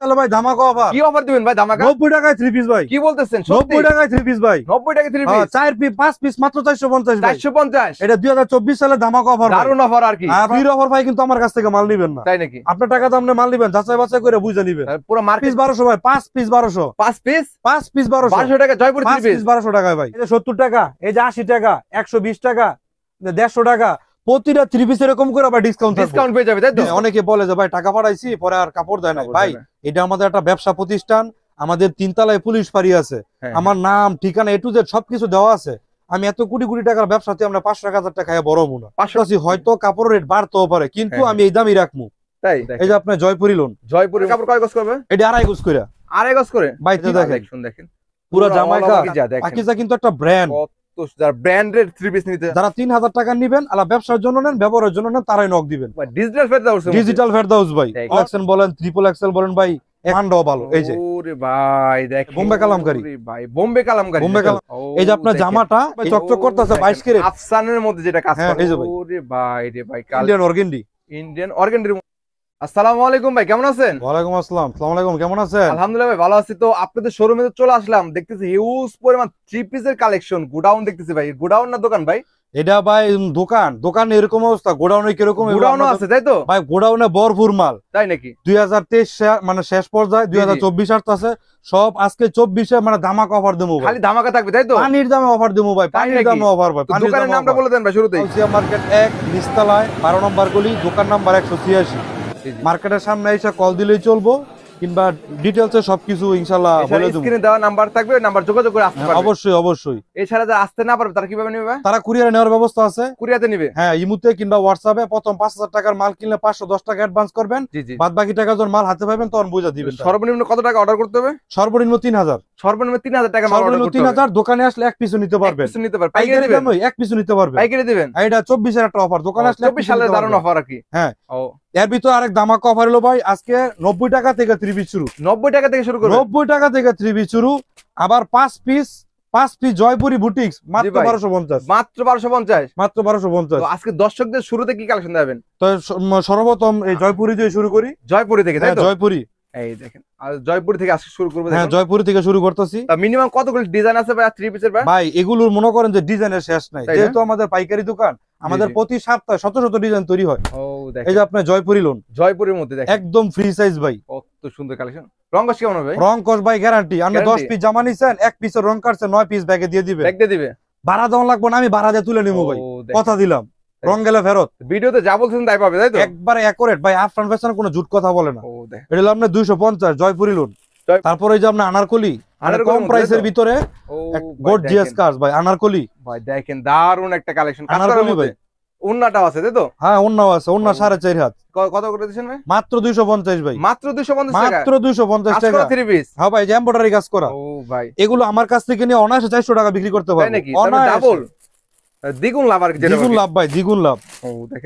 চলো ভাই ধামাকা অফার। কি অফার দিবেন ভাই ধামাকা? 90 টাকায় 3 পিস ভাই। কি বলতেছেন? 90 টাকায় 3 পিস ভাই। 90 টাকায় 3 পিস। 4 পিস 5 পিস মাত্র 450 ভাই। 450। এটা 2024 সালে ধামাকা অফার। দারুন অফার আর কি। ফ্রি অফার ভাই, কিন্তু আমার কাছ থেকে মাল নিবেন না। তাই নাকি? আপনার টাকা দাম নিয়ে মাল নিবেন, যাচাই বাছাই করে বুঝে নিবেন। পুরো মার্কেট 1200 ভাই। 5 পিস 1200। 5 পিস 1200 1200 টাকা জয়পুর 3 পিস। 1200 টাকায় ভাই। এই যে 70 টাকা, এই যে 80 টাকা, 120 টাকা, 150 টাকা প্রতিটা 3 পিস এরকম করে আবার ডিসকাউন্ট পেয়ে যাবে, তাই তো? অনেকে বলে যে ভাই টাকা পাঠাইছি পরে আর কাপড় দেয় না। ভাই এটা আমাদের একটা ব্যবসা প্রতিষ্ঠান, আমাদের 3 তলায় পুলিশ ফাঁড়ি আছে, আমার নাম ঠিকানা A to Z সবকিছু দেওয়া আছে। আমি এত কোটি কোটি টাকার ব্যবসাতে আমরা 500 টাকা খাইয়া বড় মুনা 500 হয়তো কাপড়ের রেট বাড়তেও পারে, কিন্তু আমি এই দামই রাখবো। তাই এই যে আপনার জয়পুরি লোন, জয়পুরি কাপড় কয় গজ করবে? এটা 2.5 গজ করে। 2.5 গজ করে ভাই দেখেন পুরো জামাইকা পাকিজা, কিন্তু একটা ব্র্যান্ড। তো যারা ব্র্যান্ডেড 3 পিস নিতে, যারা 3000 টাকা নেবেন আলা ব্যবসার জন্য নেন, ব্যবহারের জন্য নেন, তারাই নক দিবেন। ডিজিটাল ফেরদাউস, ডিজিটাল ফেরদাউস ভাই। এক্সেল বলেন, ট্রিপল এক্সেল বলেন ভাই, মানটাও ভালো। এই যে ওরে ভাই দেখেন বোম্বে কালামকারী। ওরে ভাই বোম্বে কালামকারী। এই যে আপনার জামাটা চকচক করতেছে 22 ক্যারেট আফসানের মধ্যে যেটা কাজ করে। এই যে ভাই ওরে ভাই রে ভাই, ইন্ডিয়ান অর্গানডি। ইন্ডিয়ান অর্গানডির। আসসালামু আলাইকুম ভাই, কেমন আছেন? ওয়ালাইকুম আসসালাম। আসসালামু আলাইকুম, কেমন আছেন? আলহামদুলিল্লাহ ভাই ভালো আছি। তো আপনাদের শোরুমে চলে আসলাম, দেখতেছি হিউজ পরিমাণ 3 পিসের কালেকশন। গোডাউন দেখতেছি ভাই, গোডাউন না দোকান ভাই? এটা ভাই দোকান। দোকানে এরকম অবস্থা, গোডাউনে কিরকম? গোডাউনও আছে তাই তো ভাই? গোডাউনে ভরপুর মাল। তাই নাকি? 2023 মানে শেষ পর্যায়ে 2024 আসতেছে সব। আজকে 24-এ মানে ধামাকা অফার দেবো। খালি ধামাকা থাকবে তাই তো? পানির দামে অফার দেবো ভাই, পানির দামে অফার ভাই। দোকানের নামটা বলে দেন ভাই শুরুতেই। হোলসেল মার্কেট 1 নিস্তালায় 12 নম্বর গলি, দোকান নাম্বার 186। মার্কেটের সামনে এসে কল দিলেই চলবো, কিংবা ডিটেইলসে সবকিছু ইনশাআল্লাহ বলে দেব। স্ক্রিনে দেওয়া নাম্বার থাকবে, ওই নাম্বার যোগাযোগ করে আসতে পারবে। অবশ্যই অবশ্যই। এছাড়া যারা আসতে না পারবে তারা কিভাবে নেবে? তারা কুরিয়ারে নেওয়ার ব্যবস্থা আছে। কুরিয়াতে নেবে? হ্যাঁ, ইমুতে কিংবা হোয়াটসঅ্যাপে প্রথম 5000 টাকার মাল কিনলে 510 টাকা অ্যাডভান্স করবেন। বাদ বাকি টাকা যখন মাল হাতে পাবেন তখন বুঝা দিবেন। সর্বনিম্ন কত টাকা অর্ডার করতে হবে? সর্বনিম্ন 3000। সর্বনিম্ন 3000 টাকা মাল অর্ডার করতে হবে। 3000। দোকানে আসলে এক পিসও নিতে পারবেন। পিস নিতে পারবেন, পাইকারি দিবেন? এক পিসও নিতে পারবেন, পাইকারি দিবেন। এটা 24 এর একটা অফার। দোকানে আসলে 24 সালের দারুণ অফার আর কি। হ্যাঁ, এর ভিতর আরেক ধামাকা অফার হলো ভাই, আজকে 90 টাকা থেকে 3 পিস শুরু। 90 টাকা থেকে শুরু করবে? 90 টাকা থেকে 3 পিস শুরু। আবার 5 পিস জয়পুরি বুটিক্স মাত্র 1250। মাত্র 1250। মাত্র 1250। তো আজকে দর্শকদের শুরুতে কি কালেকশন দেবেন? তো সর্বপ্রথম এই জয়পুরি দিয়ে শুরু করি। জয়পুরি থেকে তাই তো? জয়পুরি। এই দেখেন, আর জয়পুরি থেকে আজকে শুরু করব। হ্যাঁ, জয়পুরি থেকে শুরু করতেছি। তা মিনিমাম কতগুলো ডিজাইন আছে ভাই 3 পিসের? ভাই এগুলোর মনে করেন যে ডিজাইনের শেষ নাই, যেহেতু আমাদের পাইকারি দোকান, আমাদের প্রতি সপ্তাহে শত শত ডিজাইন তৈরি হয়। এই যে আপনার জয়পুরি লোন, জয়পুরির মধ্যে দেখেন একদম ফ্রি সাইজ ভাই। কত সুন্দর কালেকশন। রং কস কেমন হবে? রং কস ভাই গ্যারান্টি। আপনি 10 পিস জামা নিছেন, এক পিসের রং কাটছে 9 পিস ব্যাগে দিয়ে দিবে। ব্যাগ দিয়ে দিবে? ভাড়া দেওয়া লাগবে না, আমি ভাড়া দিয়ে তুলে নিবো ভাই, কথা দিলাম। রং গেলে ফেরত। ভিডিওতে যা বলছেন তাই পাবে তাই তো? একবারে অ্যাকুরেট ভাই, আফরান ফ্যাশন কোনো ঝুট কথা বলে না। এটা হলো আপনার 250 জয়পুরি লোন। তারপরে এই যে আপনার আনারকলি, কম প্রাইসের ভিতরে গর্জিয়াস কাজ ভাই, আনারকলি ভাই দেখেন দারুন একটা কালেকশন। আনারকলি ভাই ওন্নাটাও আছে তাই তো? হ্যাঁ, ওন্নাও আছে। ওন্না 4.5 হাত। কত করে দিবেন ভাই? মাত্র 250 ভাই। মাত্র 250 টাকা? মাত্র 250 টাকা। 3 পিস? হ্যাঁ ভাই, যে এমব্রয়ডারি কাজ করা। ও ভাই, এগুলো আমার কাছ থেকে নিয়ে অনায়াসে 400 টাকা বিক্রি করতে পারবো। তাই নাকি? ডাবল দ্বিগুণ লাভ আর কি। দ্বিগুণ লাভ ভাই, দ্বিগুণ লাভ। ও দেখেন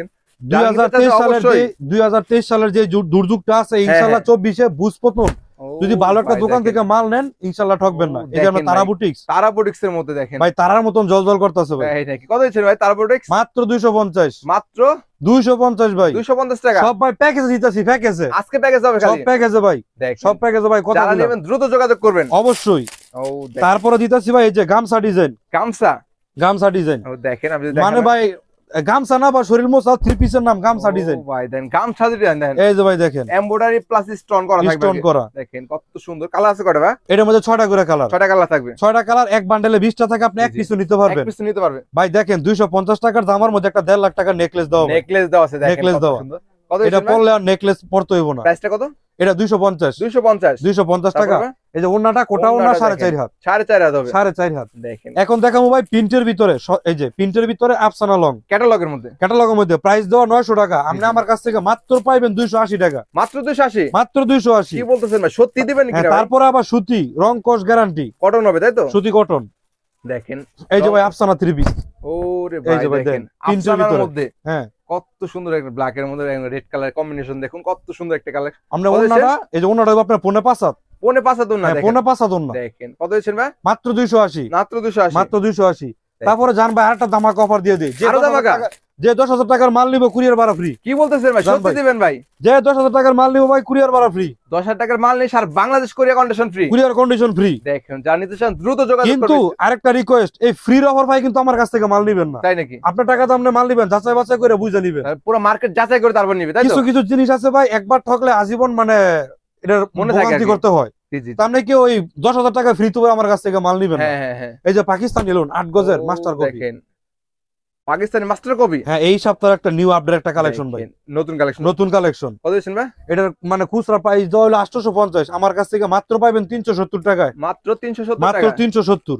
2023 সালের যে দুর্যোগটা আছে, ইনশাআল্লাহ 24-এ বুঝপতন যদি ভালো একটা দোকান থেকে মাল নেন ইনশাআল্লাহ ঠকবেন না। এই জন্য তারা বুটিক্স, তারা বুটিক্স এর মধ্যে দেখেন ভাই তারার মতন জলজল করতেছে ভাই। এই নাকি? কত দিচ্ছেন ভাই তারা বুটিক্স? মাত্র 250। মাত্র 250 ভাই। 250 টাকা সব ভাই প্যাকেজে দিতেছি, প্যাকেজে। আজকে প্যাকেজ হবে খালি? সব প্যাকেজে ভাই, সব প্যাকেজে ভাই। কথা যারা নেবেন দ্রুত যোগাযোগ করবেন অবশ্যই। তারপরে দিতেছি ভাই এই যে গামছা ডিজাইন। গামছা ডিজাইন ও দেখেন, আপনি মানে ভাই গামছা না বা শরীর মোছা 3 পিসের নাম গামছা ডিজাইন। ভাই দেন গামছা ডিজাইন দেখেন। এই যে ভাই দেখেন এমব্রয়ডারি প্লাস স্টোন করা থাকবে। স্টোন করা দেখেন কত সুন্দর। কালার আছে কয়টা ভাই? এর মধ্যে 6টা করে কালার। 6টা কালার থাকবে। 6টা কালার এক বান্ডেলে 20টা থাকে, আপনি এক পিসও নিতে পারবেন। এক পিস নিতে পারবে ভাই। দেখেন 250 টাকার দামের মধ্যে একটা 1.5 লাখ টাকার নেকলেস দাও। নেকলেস দাও আছে দেখেন, নেকলেস দাও। কত এটা পরলে আর নেকলেস পরতে হইব না। প্রাইসটা কত? এটা 250 টাকা। এই যে ওন্নাটা কোটা ওন্না 4.5 হাত। 4.5 হাত হবে? 4.5 হাত। দেখেন এখন দেখাবো ভাই প্রিন্টের ভিতরে। এই যে প্রিন্টের ভিতরে আফসানা লং ক্যাটালগের মধ্যে। ক্যাটালগের মধ্যে প্রাইস দেওয়া 900 টাকা। আপনি আমার কাছ থেকে মাত্র পাইবেন 280 টাকা। মাত্র 280? মাত্র 280। কি বলতেছেন ভাই, সত্যি দিবেন কি? তারপরে আবার সুতি, রং কস গ্যারান্টি, কটন হবে তাই তো? সুতি কটন। দেখেন এই যে ভাই আফসানা 3 পিস। ওরে ভাই দেখেন আফসানার মধ্যে। হ্যাঁ, কত সুন্দর একটা ব্ল্যাক এর মধ্যে রেড কালার কম্বিনেশন দেখুন, কত সুন্দর একটা কালার। আমরা ওন্নাটা, এই যে ওন্নাটা আপনার 5.5 হাত। 5.5 হাত ওন্না দেখেন। 5.5 হাত ওন্না। দেখেন কত দিচ্ছেন ভাই? মাত্র 280। মাত্র 280। মাত্র 280। তারপরে জান ভাই আরেকটা ধামাকা অফার দিয়ে দিই, যে 10,000 টাকার মাল নিব কুরিয়ার ভাড়া ফ্রি। কি বলতেছেন ভাই, সত্যি দিবেন ভাই? যে 10,000 টাকার মাল নিব ভাই কুরিয়ার ভাড়া ফ্রি। 10,000 টাকার মাল নিয়ে সারা Bangladesh courier condition free. Courier condition free. দেখেন যা নিতে চান দ্রুত যোগাযোগ করবেন। কিন্তু আরেকটা রিকোয়েস্ট, এই ফ্রির অফার ভাই কিন্তু আমার কাছ থেকে মাল নিবেন না। তাই নাকি? আপনার টাকা দামে মাল নিবেন, যাচাই বাছাই করে বুঝে নিবেন, পুরো মার্কেট যাচাই করে তারপর নিবে, তাই তো? কিছু কিছু জিনিস আছে ভাই একবার ঠকলে আজীবন মানে এটার মনে ভোগান্তি করতে হয়। তার মানে কি ওই 10,000 টাকা ফ্রি তো আমার কাছ থেকে মাল নিবেন না। এই যে পাকিস্তান এলুন 8 গজের মাস্টার কপি, দেখেন পাকিস্তানি মাস্টার কপি। হ্যাঁ এই সপ্তাহে একটা নিউ আপডেট একটা কালেকশন ভাই, নতুন কালেকশন। কত দিবেন ভাই? এটার মানে খুচরা প্রাইস দেওয়া হলো 850, আমার কাছ থেকে মাত্র পাবেন 370 টাকায়। মাত্র 370 মাত্র 370।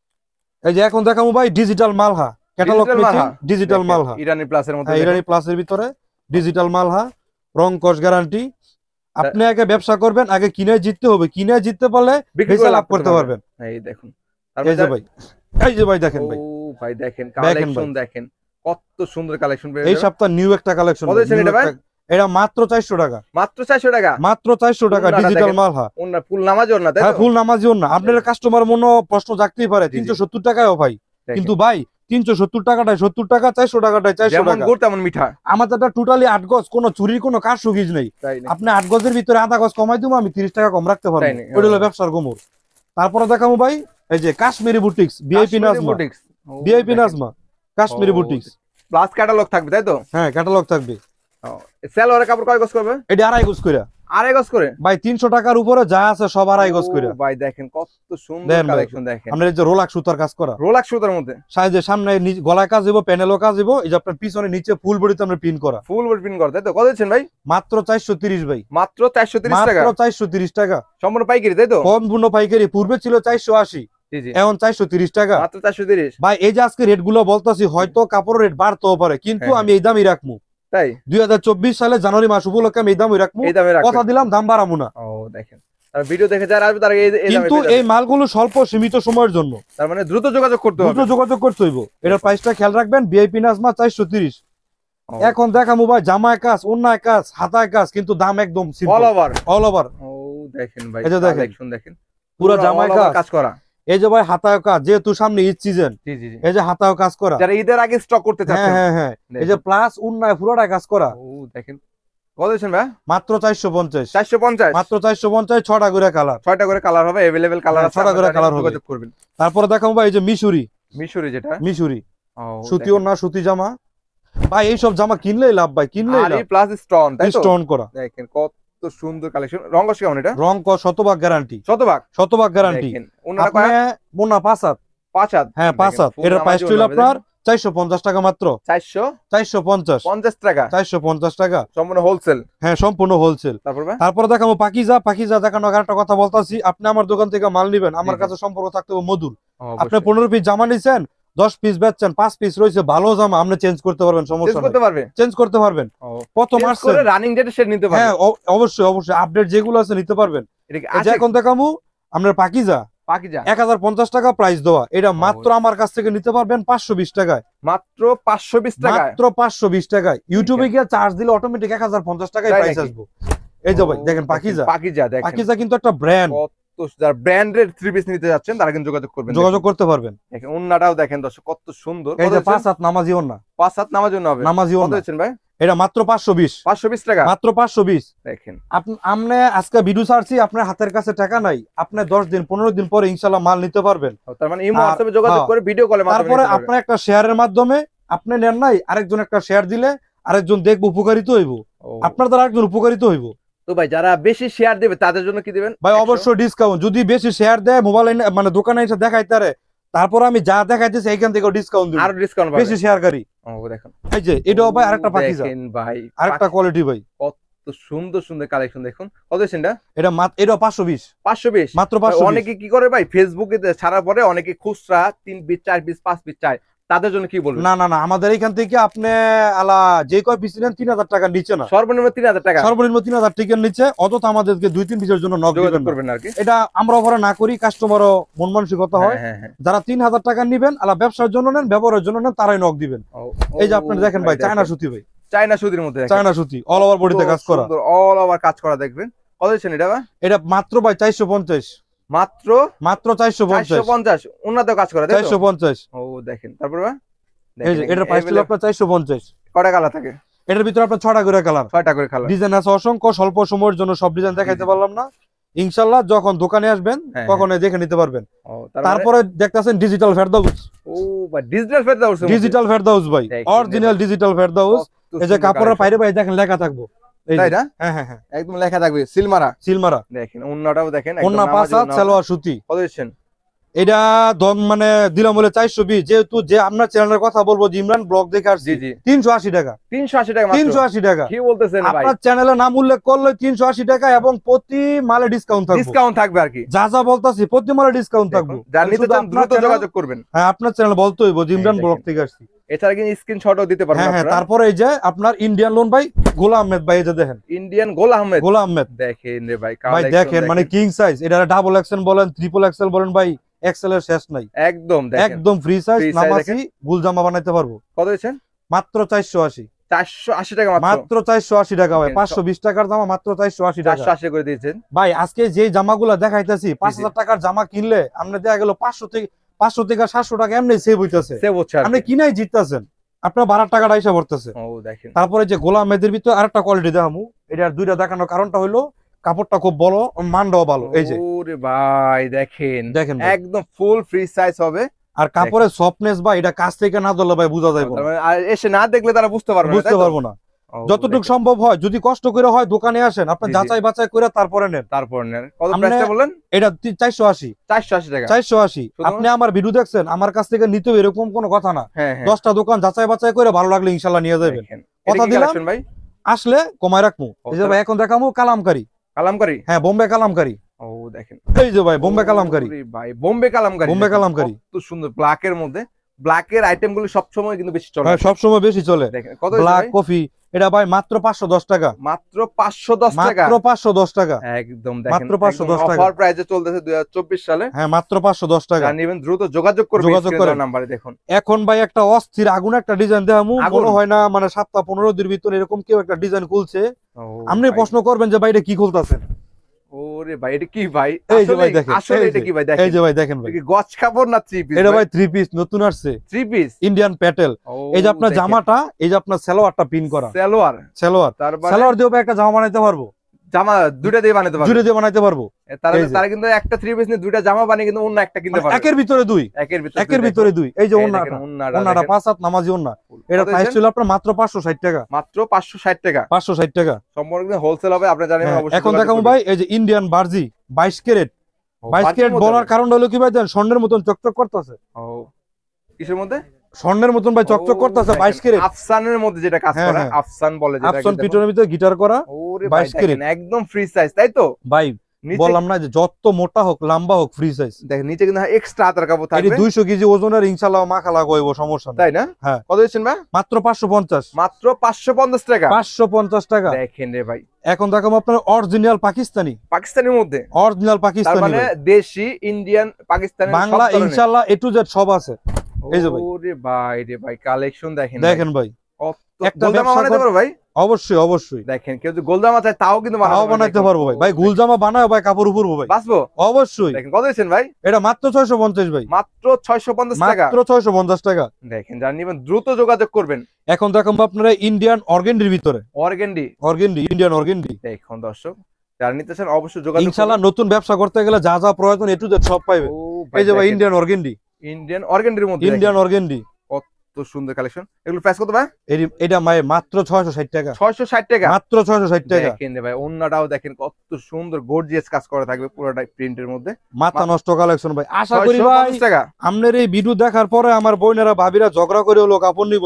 এই যে এখন দেখাবো ভাই ডিজিটাল মালহা, ক্যাটালগ ডিজিটাল মালহা, ইরানি প্লাসের মধ্যে, ইরানি প্লাসের ভিতরে ডিজিটাল মালহা, রং কস গ্যারান্টি। আপনি আগে ব্যবসা করবেন, আগে কিনে জিততে হবে, কিনে জিততে পারলে বেচা লাভ করতে পারবেন। এই দেখুন, এই যে ভাই, এই যে ভাই দেখেন ভাই, ও ভাই দেখেন কালেকশন দেখেন কত সুন্দর কালেকশন। এই সপ্তাহ নিউ একটা কালেকশন। কত দিবেন এটা ভাই? এটা মাত্র 400 টাকা। মাত্র 400 টাকা? মাত্র 400 টাকা ডিজিটাল মালহা। ওন্না ফুল নামাজি ওন্না, তাই তো? হ্যাঁ ফুল নামাজি ওন্না। আপনার কাস্টমার মনে প্রশ্ন জাগতেই পারে 370 টাকায়ও ভাই, কিন্তু ভাই 370 টাকাটাই 70 টাকা, 400 টাকাটাই 400 টাকা। যেমন গুড় তেমন মিঠা। আমাদেরটা টোটালি 8 গজ, কোনো চুরির কোনো কারসুগিজ নেই। আপনি 8 গজের ভিতরে আধা গজ কমাই দিব, আমি 30 টাকা কম রাখতে পারবো। ওটা হলো ব্যবসার গোমর। তারপরে দেখাবো ভাই এই যে Kashmiri boutiques, VIP Najma, VIP Najma Kashmiri boutiques plus catalogue থাকবে, তাই তো? হ্যাঁ ক্যাটালগ থাকবে। সেলওয়ারের কাপড় কয় গজ করবে? এটা 2.5 গজ করে। 2.5 গজ করে ভাই 300 টাকার উপরে যা আছে সব 2.5 গজ করে। ভাই দেখেন কত সুন্দর কালেকশন। দেখেন আমরা এই যে রোলাক্স সুতার কাজ করা, রোলাক্স সুতার মধ্যে সাইজে সামনে গলায় কাজ দিব, প্যানেলও কাজ দিব। এই যে আপনার পিছনে নিচে ফুল বডিতে আমরা পিন করা, ফুল বডি পিন করা, তাই তো? কত দিচ্ছেন ভাই? মাত্র 430 ভাই। মাত্র 430 টাকা? মাত্র 430 টাকা সম্পূর্ণ পাইকারি, তাই তো? সম্পূর্ণ পাইকারি। পূর্বে ছিল 480, এখন 430 টাকা। মাত্র 430 ভাই। এই যে আজকে রেট গুলো বলতাছি, হয়তো কাপড়ের রেট বাড়তেও পারে, কিন্তু আমি এই দামই রাখবো। তাই 2024 সালে জানুয়ারি মাস উপলক্ষে আমি এই দামই রাখবো, কথা দিলাম দাম বাড়াবো না। ও দেখেন, আর ভিডিও দেখে যারা আসবে তারা কিন্তু এই মালগুলো স্বল্প সীমিত সময়ের জন্য, তার মানে দ্রুত যোগাযোগ করতে হবে, দ্রুত যোগাযোগ করতে হইব। এটার প্রাইসটা খেয়াল রাখবেন, ভিআইপি নাজমা 430। এখন দেখাবো ভাই জামায় কাজ, ওন্নায় কাজ, হাতায় কাজ, কিন্তু দাম একদম অল ওভার, অল ওভার। ও দেখেন ভাই, এই যে দেখেন দেখেন পুরো জামায় কাজ করা। এই যে ভাই হাতায় কাজ, যেহেতু সামনে ঈদ সিজন, এই যে হাতায় কাজ করা, যারা ঈদের আগে স্টক করতে চাচ্ছেন। হ্যাঁ হ্যাঁ, এই যে প্লাস ওন্নায় পুরোটা কাজ করা। ও দেখেন কত দিচ্ছেন ভাই? মাত্র 450। 450 মাত্র 450, 6টা করে কালার, 6টা করে কালার হবে, अवेलेबल কালার আছে, 6টা করে কালার হবে। করবেন। তারপরে দেখাবো ভাই এই যে মিশরি, যেটা মিশরি সুতি ওন্না, সুতি জামা। ভাই এই সব জামা কিনলেই লাভ ভাই, কিনলেই লাভ। আর প্লাস স্টোন, তাই তো? স্টোন করা। দেখেন কত সুন্দর কালেকশন। রং কস কেমন এটা? রং কস শতভাগ গ্যারান্টি, শতভাগ গ্যারান্টি। ওন্নাটা কয়? ওন্না 5 হাত। 5 হাত? হ্যাঁ 5 হাত। এর প্রাইস ছিল আপনার 450 টাকা মাত্র। 450 টাকা? 450 টাকা সম্পূর্ণ হোলসেল। হ্যাঁ সম্পূর্ণ হোলসেল। তারপরে দেখাবো পাকিজা, পাকিজা দেখানো একটা কথা বলতাছি, আপনি আমার দোকান থেকে মাল নিবেন, আমার কাছে সম্পর্ক থাকতে হবে মধুর। আপনি 15 পিস জামা নিছেন, 10 পিস বেচছেন, 5 পিস রয়েছে ভালো জামা, আপনি চেঞ্জ করতে পারবেন, সমস্যা নেই, চেঞ্জ করতে পারবেন। প্রথম আসছে রানিং ডেটে সেট নিতে পারবেন। হ্যাঁ অবশ্যই অবশ্যই, আপডেট যেগুলো আছে নিতে পারবেন। এখন দেখাবো আপনার পাকিজা, 1050 টাকা প্রাইস দেওয়া। এটা মাত্র আমার কাছ থেকে নিতে পারবেন 520 টাকায়। মাত্র 520 টাকা? মাত্র 520 টাকায়। ইউটিউবে গিয়ে চার্জ দিলে অটোমেটিক 1050 টাকায় প্রাইস আসবে। এই যে ভাই দেখেন পাকিজা, পাকিজা কিন্তু একটা ব্র্যান্ড। যারা ব্র্যান্ডের 3 পিস নিতে যাচ্ছেন তারা কিন্তু যোগাযোগ করবেন, যোগাযোগ করতে পারবেন। দেখেন ওন্নাটাও দেখেন দর্শক কত সুন্দর। এই যে 5 হাত নামাজি ওন্না, 5 হাত নামাজি ওন্না হবে, নামাজি ওন্না। কত দিচ্ছেন ভাই? এটা মাত্র 520 টাকা, মাত্র 520। দেখেন আপনি আজকে ভিডিও ছাড়ছি, আপনার হাতের কাছে টাকা নাই, আপনি 10 দিন 15 দিন পরে ইনশাআল্লাহ মাল নিতে পারবেন। তার মানে ইমো হোয়াটসঅ্যাপে যোগাযোগ করে ভিডিও কলের মাধ্যমে। তারপরে আপনার একটা শেয়ারের মাধ্যমে, আপনি নেন নাই, আরেকজন একটা শেয়ার দিলে আরেকজন দেখব, উপকারিত হইব, আপনার দ্বারা আরেকজন উপকারিত হইব। তো ভাই যারা বেশি শেয়ার দিবে তাদের জন্য কি দিবেন ভাই? অবশ্যই ডিসকাউন্ট। যদি বেশি শেয়ার দেয়, মোবাইল মানে দোকানে এসে দেখাইতে, তারপর আমি যা দেখাইতেছি এইখান থেকে ডিসকাউন্ট দিব, আর ডিসকাউন্ট বেশি শেয়ারকারী। ও দেখেন এই যে এটাও ভাই আরেকটা পাকিজা, দেখেন ভাই আরেকটা কোয়ালিটি ভাই, কত সুন্দর সুন্দর কালেকশন। দেখুন কত দিচ্ছেন এটা? এটা 520 মাত্র 520। অনেকে কি করে ভাই, ফেসবুকে ছাড়ার পরে অনেকে খুচরা 3 পিস 4 পিস 5 পিস চায়, তাদের জন্য কি বলবেন? না না না, আমাদের এখান থেকে আপনি আলা যে কয় পিস নেন 3000 টাকার নিচে না, সর্বনিম্ন 3000 টাকা, সর্বনিম্ন 3000 টাকার নিচে। অযথা আমাদেরকে 2-3 পিসের জন্য নক করবেন আর কি। এটা আমরা অফারে না করি, কাস্টমারও মন মানসিকতা হয়। যারা 3000 টাকা নেবেন, আলা ব্যবসার জন্য নেন, ব্যবহারের জন্য নেন, তারাই নক দিবেন। এই যে আপনি দেখেন ভাই চায়না সুতি, ভাই চায়না সুতির মধ্যে, চায়না সুতি অল ওভার বডিতে কাজ করা, অল ওভার কাজ করা। দেখবেন কত দিচ্ছেন এটা? এটা মাত্র ভাই 450, মাত্র মাত্র 450 450 উন্নত কাজ করে 450। ও দেখেন তারপর ভাই এই যে এটার প্রাইস ছিল আপনার 450। কয়টা কালার থাকে এটার ভিতরে আপনার 6টা করে কালার, 6টা করে কালার, ডিজাইন আছে অসংখ্য। স্বল্প সময়ের জন্য সব ডিজাইন দেখাইতে পারলাম না, ইনশাআল্লাহ যখন দোকানে আসবেন তখন দেখে নিতে পারবেন। তারপরে দেখতেছেন ডিজিটাল ফেরদাউস। ও ভাই ডিজিটাল ফেরদাউস, ডিজিটাল ফেরদাউস ভাই, অরিজিনাল ডিজিটাল ফেরদাউস। এই যে কাপড়ের বাইরে ভাই দেখেন লেখা থাকবো, তাই না? হ্যাঁ হ্যাঁ হ্যাঁ, একদম লেখা থাকবে সিলমারা সিলমারা। দেখেন ওন্নাটাও দেখেন, ওন্না পাঁচ হাত সালোয়ার সুতি। কত দিচ্ছেন এটা দম মানে দিলাম বলে 420, যেহেতু যে আপনার চ্যানেলের কথা বলবো যে ইমরান ব্লগ দেখে আসছি, 380 টাকা। 380 টাকা মাত্র, 380 টাকা কি বলতেছেন ভাই? আপনার চ্যানেলের নাম উল্লেখ করলে 380 টাকা এবং প্রতি মালে ডিসকাউন্ট থাকবে। ডিসকাউন্ট থাকবে আর কি, যা যা বলতাছি প্রতি মালে ডিসকাউন্ট থাকবে। যারা নিতে চান দ্রুত যোগাযোগ করবেন। হ্যাঁ আপনার চ্যানেল বলতে হইব যে ইমরান ব্লগ থেকে আসছি। এছাড়া কিন্তু স্ক্রিনশটও দিতে পারবেন হ্যাঁ আপনারা। তারপরে এই যে আপনার ইন্ডিয়ান লোন ভাই গোলাম আহমেদ ভাই, এই যে দেখেন ইন্ডিয়ান গোলাম আহমেদ, গোলাম আহমেদ দেখেন রে ভাই, ভাই দেখেন মানে কিং সাইজ। এটা ডাবল এক্সেল বলেন, ট্রিপল এক্সেল বলেন ভাই, এক্সেল এর শেষ নাই। একদম দেখেন একদম ফ্রি সাইজ, নামাজি গুল জামা বানাইতে পারবো। কত দিচ্ছেন? মাত্র 480। 480 টাকা মাত্র 480 টাকা ভাই, 520 টাকার জামা মাত্র 480 টাকা। 480 করে দিয়েছেন ভাই। আজকে যে জামাগুলো দেখাইতেছি 5000 টাকার জামা কিনলে আপনি দেখা গেল 500 থেকে 700 টাকা এমনি সেভ হইতাছে, আপনি কিনাই জিততেছেন, আপনার 12 টাকাটা হিসাব করতেছে। তারপরে যে গোলাম মেদের ভিতরে আরেকটা কোয়ালিটি দেখামু, এটার দুইটা দেখানোর কারণটা হলো কাপড়টা খুব বড়, মানটাও ভালো। এই যে ওরে ভাই দেখেন, দেখেন একদম ফুল ফ্রি সাইজ হবে। আর কাপড়ের সফটনেস ভাই এটা কাছ থেকে না ধরলে ভাই বোঝা যাবে না, আর এসে না দেখলে তারা বুঝতে পারবো না। যতটুকু সম্ভব হয় যদি কষ্ট করে হয় দোকানে আসেন, আপনি যাচাই বাছাই করে তারপরে নেন। কত প্রাইসটা বলেন? এটা 480। 480 টাকা, 480। আপনি আমার ভিডিও দেখছেন, আমার কাছ থেকে নিতেও এরকম কোনো কথা না। 10টা দোকান যাচাই বাছাই করে ভালো লাগলে ইনশাআল্লাহ নিয়ে যাবেন। কথা দিলাম ভাই, আসলে কমায় রাখবো। এই যে ভাই এখন দেখামু কালামকারী। কালামকারী, হ্যাঁ বোম্বে কালামকারী। ও দেখেন এই যে ভাই বোম্বে কালামকারী, ভাই বোম্বে কালামকারী, বোম্বে কালামকারী কত সুন্দর। ব্ল্যাকের মধ্যে, ব্ল্যাকের আইটেম গুলো সবসময় কিন্তু বেশি চলে, সব সময় বেশি চলে। দেখেন কত ব্ল্যাক কফি, এটা ভাই মাত্র 510 টাকা। মাত্র 510 টাকা, মাত্র 510 টাকা, একদম দেখেন মাত্র 510 টাকা অফার প্রাইসে চলতেছে 2024 সালে। হ্যাঁ মাত্র 510 টাকা। নেবেন দ্রুত যোগাযোগ করবেন, যোগাযোগ করেন নাম্বারে। দেখুন এখন ভাই একটা অস্থির আগুন একটা ডিজাইন দেখামু, মনে হয় না মানে 7-15 দিনের ভিতরে এরকম কেউ একটা ডিজাইন খুলছে। আপনি প্রশ্ন করবেন যে ভাই এটা কি খুলতাছেন? ওরে ভাই এটা কি ভাই? এই যে ভাই দেখেন, আসলে এটা কি ভাই? দেখেন এই যে ভাই দেখেন ভাই, গজ কাপড় না থ্রি পিস? এটা ভাই 3 পিস নতুন আসছে, 3 পিস ইন্ডিয়ান প্যাটেল। এই যে আপনার জামাটা, এই যে আপনার সালোয়ারটা পিন করা, সালোয়ার দিয়েও একটা জামা বানাইতে পারবো। জামা দুইটা দিয়ে বানাইতে পারবো, দুইটা দিয়ে বানাইতে পারবো। তারা কিন্তু একটা 3 পিস নিয়ে দুইটা জামা বানিয়ে কিন্তু অন্য একটা কিনতে পারবে, একের ভিতরে দুই, একের ভিতরে দুই। এই যে ওন্নাটা 5 হাত নামাজি ওন্না, এটা প্রাইস ছিল আপনার মাত্র 560 টাকা। মাত্র 560 টাকা, 560 টাকা। সম্পূর্ণ হোলসেল হবে, আপনি জানেন অবশ্যই। এখন দেখাবো ভাই এই যে ইন্ডিয়ান বার্জি 22 ক্যারেট। 22 ক্যারেট বলার কারণটা হলো কি ভাই জানেন? স্বর্ণের মতন চকচক করতেছে। ও কিসের মধ্যে? স্বর্ণের মতন ভাই চকচক করতেছে। 22 ক্যারেট আফসানের মধ্যে যেটা কাজ করা, আফসান বলে যেটা, আফসান পিটনের ভিতরে গিটার করা। 22 ক্যারেট একদম ফ্রি সাইজ, তাই তো ভাই? বললাম না যে যত মোটা হোক লম্বা হোক ফ্রি সাইজ। দেখেন নিচে কিন্তু এক্সট্রা হাতার কাপড় থাকবে। এটা 200 কেজি ওজনের, ইনশাআল্লাহ মাখা লাগাইব, সমস্যা নাই, তাই না? হ্যাঁ। কত দিচ্ছেন ভাই? মাত্র 550। মাত্র 550 টাকা, 550 টাকা। দেখেন রে ভাই, এখন দেখাবো আপনার অরিজিনাল পাকিস্তানি, পাকিস্তানের মধ্যে অরিজিনাল পাকিস্তানি, মানে দেশি, ইন্ডিয়ান, পাকিস্তানি, বাংলা, ইনশাআল্লাহ এ টু জেড সব আছে। এই যে ভাই, ওরে ভাই রে ভাই, কালেকশন দেখেন, দেখেন ভাই। একটা গোলজামা বানাইতে পারো ভাই? অবশ্যই অবশ্যই। দেখেন কেউ যদি গোলজামা চায় তাও কিন্তু বানাইতে পারবো ভাই। ভাই গোলজামা বানায় ভাই, কাপড় উপরবো ভাই, বাসবো অবশ্যই। দেখেন কত দিচ্ছেন ভাই? এটা মাত্র 650 ভাই, মাত্র 650 টাকা, মাত্র 650 টাকা। দেখেন যারা নিবেন দ্রুত যোগাযোগ করবেন। এখন দেখাবো আপনারা ইন্ডিয়ান অর্গেন্ডির ভিতরে, অর্গেন্ডি, ইন্ডিয়ান অর্গেন্ডি। দেখুন দর্শক যারা নিতে চান অবশ্যই যোগাযোগ করবেন। ইনশাআল্লাহ নতুন ব্যবসা করতে গেলে যা যা প্রয়োজন এ টু জেড সব পাইবে। এই যে ভাই ইন্ডিয়ান অর্গেন্ডি, ইন্ডিয়ান অর্গেন্ডির মধ্যে ইন্ডিয়ান অর্গেন্ডি, কত সুন্দর কালেকশন। এগুলো প্রাইস কত ভাই? এটা মাত্র 660 টাকা, 660 টাকা, মাত্র 660 টাকা। দেখেন ভাই ওন্নাটাও দেখেন কত সুন্দর গর্জিয়াস কাজ করা থাকবে, পুরোটা প্রিন্টের মধ্যে, মাথা নষ্ট কালেকশন ভাই। আশা করি ভাই আপনার এই ভিডিও দেখার পরে আমার বোনেরা ভাবিরা ঝগড়া করে হলো কাপড় নিব,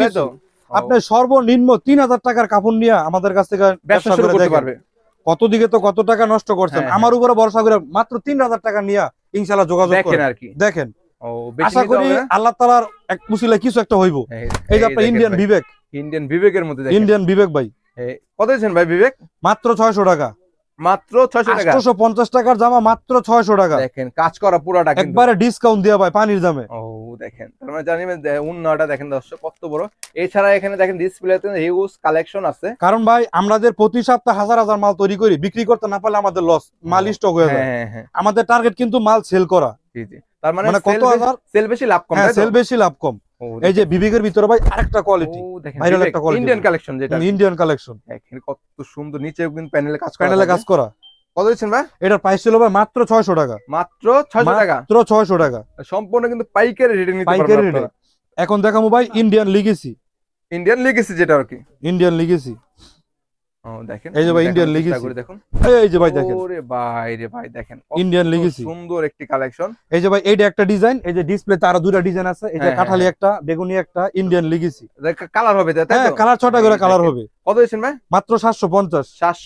আপনি সর্বনিম্ন 3000 টাকার কাপড় নিয়ে আমাদের কাছ থেকে ব্যবসা শুরু করতে পারবে। কত দিকে তো কত টাকা নষ্ট করছেন, আমার উপরে ভরসা করে মাত্র 3000 টাকা নিয়ে ইনশাআল্লাহ যোগাযোগ করেন আর কি। দেখেন আশা করি আল্লাহ তাআলার এক মুসিলা কিছু একটা হইব। এই যে আপনার ইন্ডিয়ান বিবেক, ইন্ডিয়ান বিবেকের মধ্যে দেখেন, ইন্ডিয়ান বিবেক ভাই। কত দিয়েছেন ভাই বিবেক? মাত্র 600 টাকা, মাত্র 600 টাকা। 850 টাকার জামা মাত্র 600 টাকা। দেখেন কাজ করা পুরোটা কিন্তু একবারে ডিসকাউন্ট দেওয়া ভাই পানির দামে। ও দেখেন, তার মানে জানি উন্নয়টা দেখেন দর্শক কত বড়। এছাড়া এখানে দেখেন ডিসপ্লেতে হিউজ কালেকশন আছে। কারণ ভাই আমাদের প্রতি সপ্তাহে হাজার হাজার মাল তৈরি করি, বিক্রি করতে না পারলে আমাদের লস, মাল স্টক হয়ে যায়। আমাদের টার্গেট কিন্তু মাল সেল করা। জি জি, তার মানে কত হাজার সেল বেশি লাভ কম। হ্যাঁ, সেল বেশি লাভ কম। এই যে বিবেকের ভিতরে ভাই আরেকটা কোয়ালিটি, ভাইরাল একটা কোয়ালিটি, ইন্ডিয়ান কালেকশন, যেটা ইন্ডিয়ান কালেকশন। দেখেন কত সুন্দর, নিচেও কিন্তু প্যানেলে কাজ করা। কত দিচ্ছেন ভাই? এটার প্রাইস ছিল ভাই মাত্র 600 টাকা। মাত্র 600 টাকা, মাত্র 600 টাকা সম্পূর্ণ কিন্তু পাইকারি রেটে নিতে পারবেন পাইকারি রেটে। এখন দেখাবো ভাই ইন্ডিয়ান লিগেসি। ইন্ডিয়ান লিগেসি যেটা আর কি, ইন্ডিয়ান লিগেসি। ও দেখেন, এই যে ভাই ইন্ডিয়ান লিগেসি দেখুন। এই যে ভাই দেখেন, ওরে ভাই রে ভাই, দেখেন ইন্ডিয়ান লিগেসি, সুন্দর একটি কালেকশন। এই যে ভাই এইটা একটা ডিজাইন, এই যে ডিসপ্লেতে আরো দুটো ডিজাইন আছে, এই যে কাঠালি একটা, বেগুনি একটা, ইন্ডিয়ান লিগেসি। কালার হবে তাই তো? হ্যাঁ, কালার 6টা করে কালার হবে। কত দিচ্ছেন ভাই? মাত্র 750।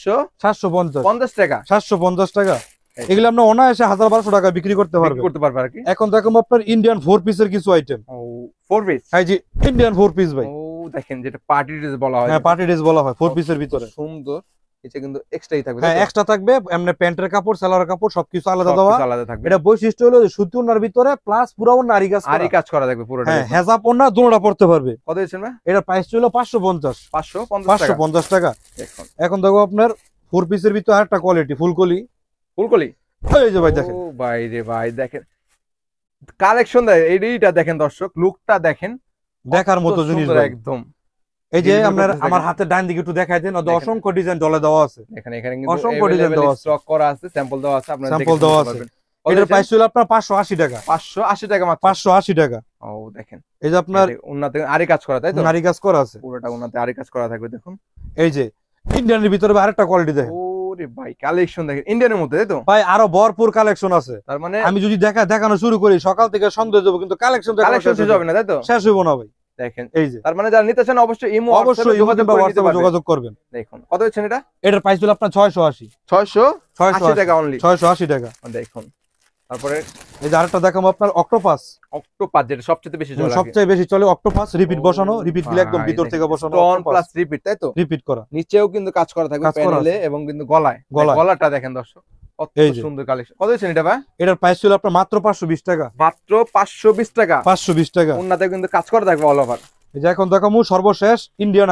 750 টাকা। 750 টাকা। এগুলো আপনি অনায়াসে 1000-1200 টাকা বিক্রি করতে পারবে আর কি। এখন দেখো আপনার ইন্ডিয়ান 4 পিসের কিছু আইটেম। ও 4 পিস, এই যে ইন্ডিয়ান 4 পিস ভাই। ও দেখেন, যেটা পার্টি ড্রেস বলা হয়। হ্যাঁ, পার্টি ড্রেস বলা হয় 4 পিসের ভিতরে। সুন্দর, এটা কিন্তু এক্সট্রাই থাকবে। হ্যাঁ, এক্সট্রা থাকবে, এমনি প্যান্টের কাপড়, সালোয়ারের কাপড় সবকিছু আলাদা দেওয়া। আলাদা থাকবে। এটা বৈশিষ্ট্য হলো যে সুতি ওনার ভিতরে প্লাস পুরো ওনা আরি কাজ করা থাকবে পুরোটা। হ্যাঁ, হেজাব ওনা দুটোটা পড়তে পারবে। কত দিচ্ছেন ভাই? এটা প্রাইস ছিল 550। 550 টাকা। এখন দেখো আপনার 4 পিসের ভিতরে আরেকটা কোয়ালিটি, ফুলকলি। এই যে ভাই দেখেন, ও ভাই রে ভাই, দেখেন কালেকশন, এইটা দেখেন দর্শক, লুকটা দেখেন, দেখার মতো জিনিস একদম। এই যে আমার হাতের ডান দিকে একটু দেখাই দেন, অসংখ্য ডিজাইন ডলে দেওয়া আছে। এখানে কিন্তু অসংখ্য ডিজাইন দেওয়া আছে, স্টক করা আছে, স্যাম্পল দেওয়া আছে, আপনারা স্যাম্পল দেওয়া আছে। এটার প্রাইস ছিল আপনার 580 টাকা। 580 টাকা মাত্র। 580 টাকা। ও দেখেন, এই যে আপনার উন্নতে আরি কাজ করা, তাই তো? আরি কাজ করা আছে, পুরোটা উন্নতে আরি কাজ করা থাকবে। দেখুন এই যে ইন্ডিয়ানের ভিতরে আরেকটা কোয়ালিটি দেখেন। ওরে ভাই, কালেকশন দেখেন ইন্ডিয়ানের মধ্যে, তাই তো? ভাই আরো ভরপুর কালেকশন আছে। তার মানে আমি যদি দেখানো শুরু করি সকাল থেকে সন্ধ্যা যাবো, কিন্তু কালেকশন শেষ হবে না, তাই তো? শেষ হইব না ভাই। দেখেন এই যে, তার মানে যারা নিতে চান অবশ্যই যোগাযোগ করবেন। দেখুন কত হচ্ছে এটা? এটার প্রাইস হলো আপনার 680। 680 টাকা অনলি। 680 টাকা। দেখুন তারপরে এই যে আরেকটা দেখাবো আপনার অক্টোপাস, যেটা সবচেয়ে বেশি চলে অক্টোপাস, রিপিট বসানো, রিপিট গুলো একদম ভিতর থেকে বসানো, অন প্লাস রিপিট, তাই তো? রিপিট করা, নিচেও কিন্তু কাজ করা থাকবে প্যানেলে এবং কিন্তু গলাটা দেখেন দর্শক, কত সুন্দর কালেকশন। কত দিচ্ছেন এটা ভাই? এটার প্রাইস ছিল আপনার মাত্র 520 টাকা। মাত্র 520 টাকা। 520 টাকা। উন্নতে কিন্তু কাজ করা থাকবে অল ওভার। এই যে এখন দেখাবো সর্বশেষ ইন্ডিয়ান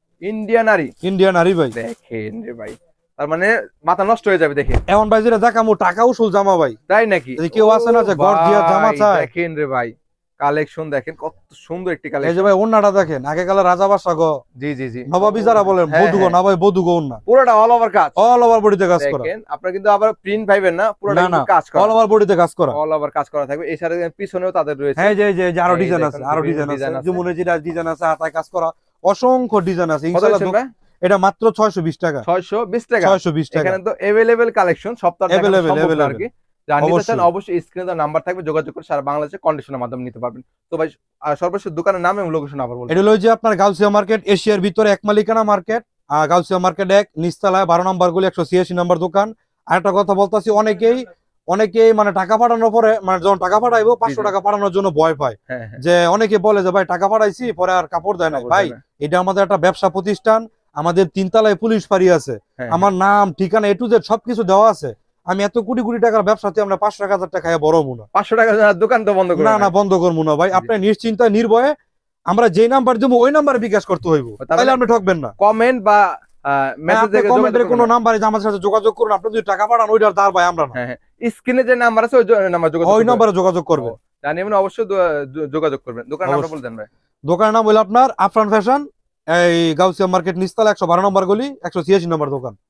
আরি ভাই। দেখেন রে ভাই, তার মানে মাথা নষ্ট হয়ে যাবে দেখে। এমন ভাই যেটা দেখাবো টাকা উসুল জামা ভাই, তাই নাকি? কেউ আছে না যে গর্জিয়াস জামা চায়? দেখেন রে ভাই, কালেকশন দেখেন কত সুন্দর একটি কালেকশন। এই যে ভাই ওন্নাটা দেখেন, আগে কালে রাজা বাদশা গো, জি জি জি, নবাবী যারা বলেন, বধুগো না ভাই, বধুগো ওন্না পুরোটা অল ওভার কাজ, অল ওভার বডিতে কাজ করা। দেখেন আপনারা কিন্তু আবার প্রিন্ট পাইবেন না, পুরোটা কিন্তু কাজ করা, অল ওভার বডিতে কাজ করা, অল ওভার কাজ করা থাকবে। এছাড়া পিছনেও তাদের রয়েছে, হ্যাঁ যে আরো ডিজাইন আছে, যেমন এই যে ডিজাইন আছে, হাতায় কাজ করা অসংখ্য ডিজাইন আছে। ইনশাআল্লাহ এটা মাত্র 620 টাকা। 620 টাকা। 620 টাকা। এখানে তো अवेलेबल কালেকশন, সপ্তাহে अवेलेबल আর কি। জানিতে চান অবশ্যই স্ক্রিনে দেওয়া নাম্বার থাকবে, যোগাযোগ করে সারা বাংলাদেশে কন্ডিশনের মাধ্যমে নিতে পারবেন। তো ভাই সর্বশেষ দোকানের নাম এবং লোকেশন আবার বলুন। এটা হলো যে আপনার গাউসিয়া মার্কেট, এশিয়ার ভিতরে এক মালিকানা মার্কেট, গাউসিয়া মার্কেট 1 নিচতলায় 12 নম্বর গলি 186 নম্বর দোকান। আরেকটা কথা বলতাছি, অনেকেই মানে টাকা পাঠানোর পরে, মানে যখন টাকা পাঠাইবো 500 টাকা পাঠানোর জন্য ভয় পায়, যে অনেকে বলে যে ভাই টাকা পাঠাইছি পরে আর কাপড় দেয় না। ভাই এটা আমাদের একটা ব্যবসা প্রতিষ্ঠান, আমাদের 3 তলায় পুলিশ ফাঁড়ি আছে, আমার নাম ঠিকানা A to Z সবকিছু দেওয়া আছে। আমি এত কোটি কোটি টাকার ব্যবসাতে আমরা 500-1000 টাকা বড় মুনা, 500 টাকা দোকান তো বন্ধ করব না বন্ধ করবো না ভাই। আপনি নিশ্চিন্তা নির্ভয়ে আমরা যে নাম্বার দেবো ওই নাম্বারে বিকাশ করতে হইব, তাহলে আপনি ঠকবেন না। কমেন্ট বা মেসেজে কমেন্টের কোনো নাম্বারে আমাদের সাথে যোগাযোগ করুন। আপনি যদি টাকা পাঠান ওইটার দাঁড় ভাই আমরা না, স্ক্রিনে যে নাম্বার আছে ওই নাম্বারে যোগাযোগ করবেন। জানি মানে অবশ্যই যোগাযোগ করবেন। দোকানের নামটা বলে দেন ভাই। দোকানের নাম হলো আপনার আফরান ফ্যাশন, এই গাউসিয়া মার্কেট নিচতলা 112 নম্বর গলি 186 নম্বর দোকান।